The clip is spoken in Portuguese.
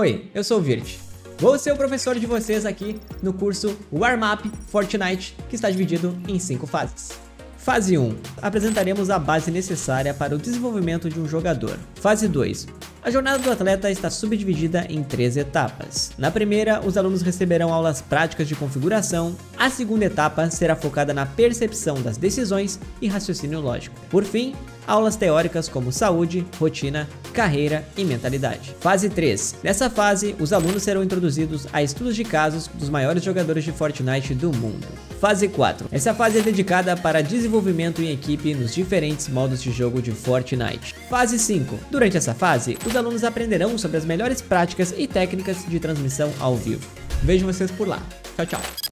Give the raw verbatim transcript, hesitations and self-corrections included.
Oi, eu sou o Virt. Vou ser o professor de vocês aqui no curso Warm Up Fortnite, que está dividido em cinco fases. Fase um. Apresentaremos a base necessária para o desenvolvimento de um jogador. Fase dois. A jornada do atleta está subdividida em três etapas. Na primeira, os alunos receberão aulas práticas de configuração. A segunda etapa será focada na percepção das decisões e raciocínio lógico. Por fim, aulas teóricas como saúde, rotina, carreira e mentalidade. Fase três. Nessa fase, os alunos serão introduzidos a estudos de casos dos maiores jogadores de Fortnite do mundo. Fase quatro. Essa fase é dedicada para desenvolvimento em equipe nos diferentes modos de jogo de Fortnite. Fase cinco. Durante essa fase, os alunos aprenderão sobre as melhores práticas e técnicas de transmissão ao vivo. Vejo vocês por lá. Tchau, tchau.